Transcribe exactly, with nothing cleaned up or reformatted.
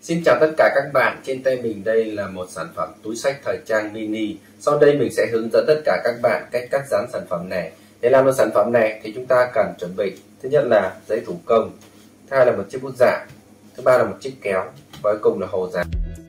Xin chào tất cả các bạn, trên tay mình đây là một sản phẩm túi xách thời trang mini. Sau đây mình sẽ hướng dẫn tất cả các bạn cách cắt dán sản phẩm này. Để làm được sản phẩm này thì chúng ta cần chuẩn bị thứ nhất là giấy thủ công, thứ hai là một chiếc bút dạ, thứ ba là một chiếc kéo và cuối cùng là hồ dán.